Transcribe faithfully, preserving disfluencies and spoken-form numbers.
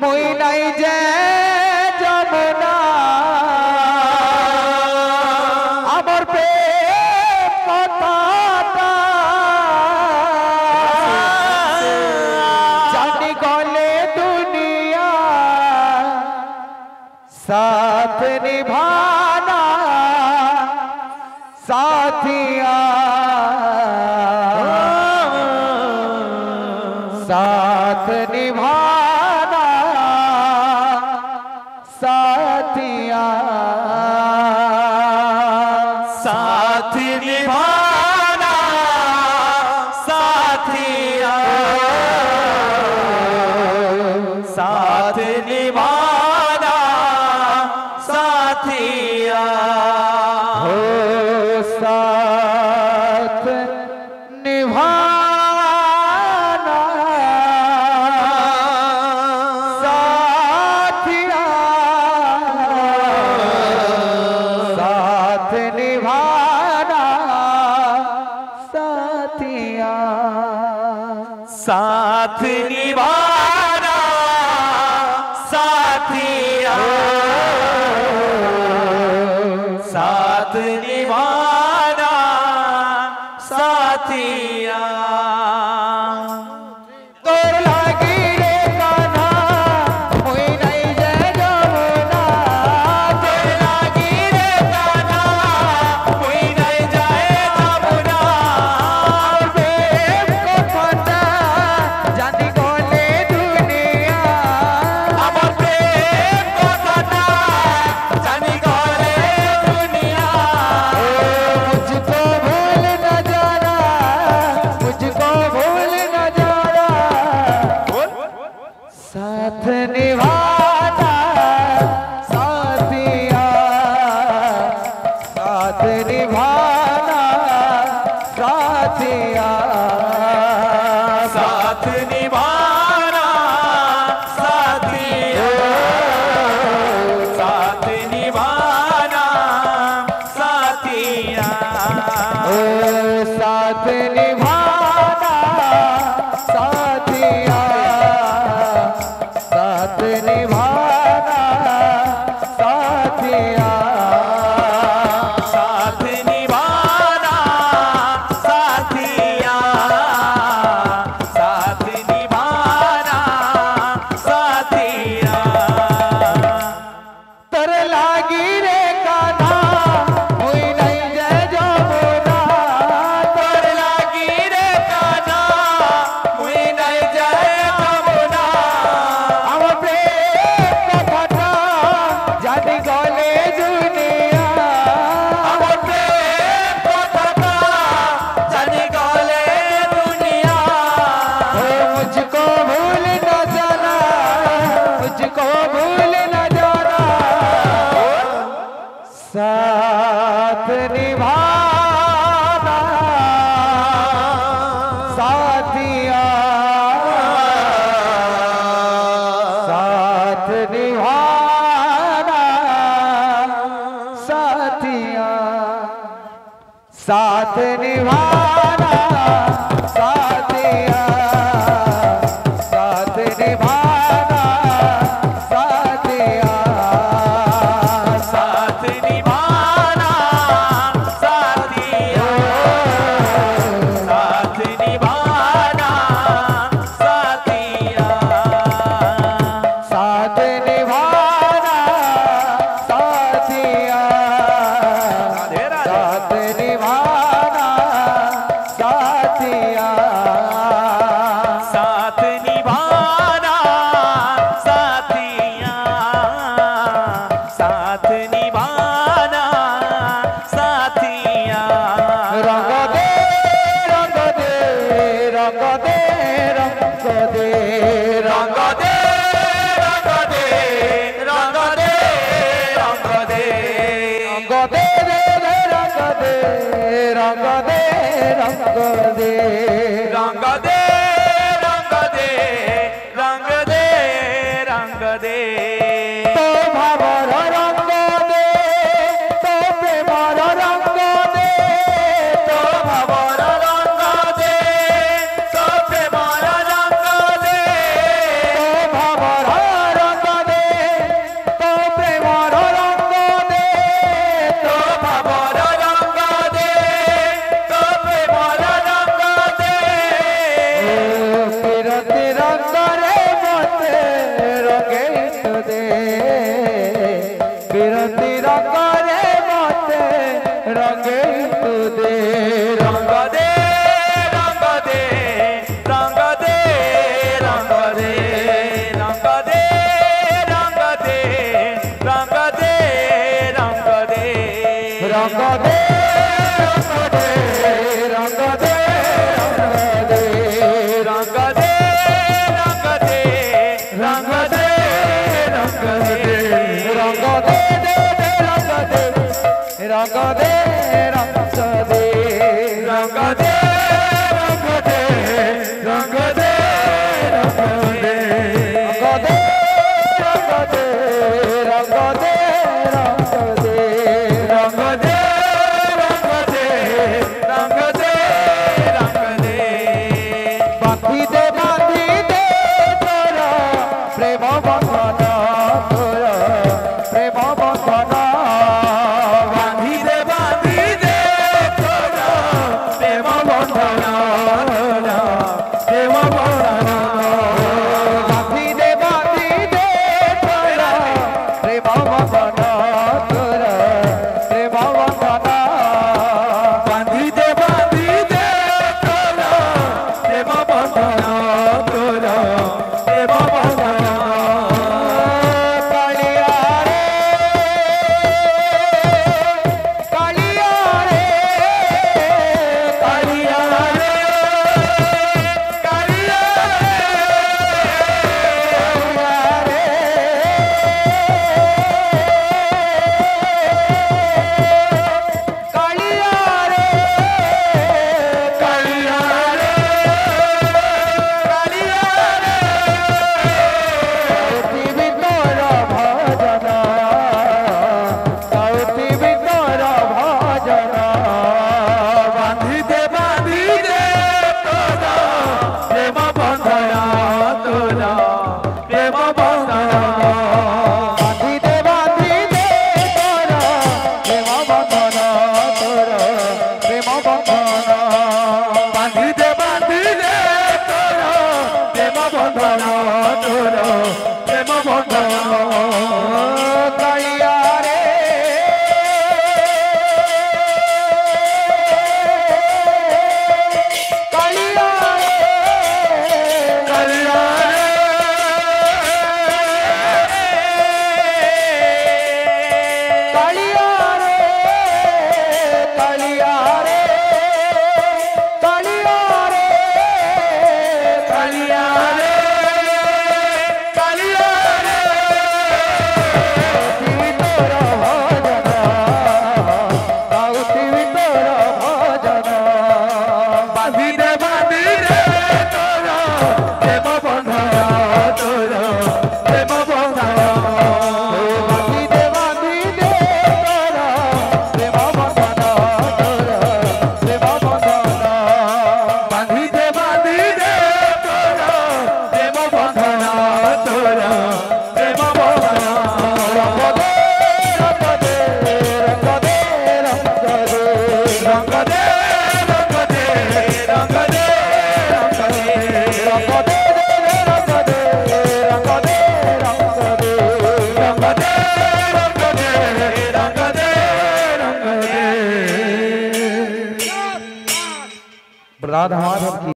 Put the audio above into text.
মুই নাই যে যমুনা আমার প্রেম কথাটা জানি গলে দুনিয়া साथ निभाना साथिया साथ निभाना साथिया साथ निभाना साथिया साथ निभाना साथिया हो साथ निभाना साथिया साथ निभाना साथिया साथ निभाना साथिया साथ निभाना साथिया तोर लागी रे कान्हा मुई नहीं जे जमुना तोर लागी रे कान्हा मुई नहीं जाए जमुना प्रेम कथा जानी गले दुनिया আমার প্রেম কথাটা জানি গলে দুনিয়া मुझको भूल न जाना मुझको भूल न जाना साथ निभाना साथिया साथ निभाना साथिया साथ निभाना साथिया साथ निभाना साथिया ओ साथ निभाना साथिया साथ निभाना साथिया साथ निभाना साथिया साथ निभाना साथिया तर लागी रे कान्हा मुई नहीं जे जमुना तोर लागी रे कान्हा मुई नहीं जाए जमुना हम प्रेम कथा जानी गले दुनिया আমার প্রেম কথাটা জানি গলে দুনিয়া ओ मुझको भूल न जाना मुझको भूल न जाना साथ निभाना साथिया साथ निभाना साथिया साथ निभाना साथिया साथ निभाना साथिया साथ निभाना साथिया साथ निभाना साथिया साथ निभाना साथिया राधे राधे। साथ निभाना साथिया साथ निभाना साथिया साथ निभाना साथिया रंग दे रंग दे रंग दे रंग दे रंग दे रंग दे रंग दे रंग दे रंग दे दे दे रंग दे रंग दे रंग दे रंग दे रंग दे रंग दे रंग दे तो भावर रंग दे तो प्रेमर रंग दे तो भावर रंग दे तो प्रेमर रंग दे तो भावर তোর প্রেম বন্ধন কালিয়া রে কালিয়া রে কালিয়া কালিয়া রে কালিয়া রে কালিয়া রে কালিয়া রে কালিয়া রে ভিতর ভজন গাউতি ভিতর ভজন বাঁধি দে বাঁধি রে তোর প্রেম বন্ধন তোর প্রেম বন্ধন বাঁধি দে বাঁধি দে তোর প্রেম বন্ধন তোর প্রেম বন্ধন বাঁধি দে বাঁধি দে তোর প্রেম বন্ধন তোর প্রেম বন্ধন রঙ্গ দে রঙ্গ দে রঙ্গ দে রঙ্গ দে রঙ্গ দে রঙ্গ দে রঙ্গ দে রঙ্গ দে রঙ্গ দে রঙ্গ দে রঙ্গ দে রঙ্গ দে রঙ্গ দে রঙ্গ দে রঙ্গ দে রঙ্গ দে राधा माधव की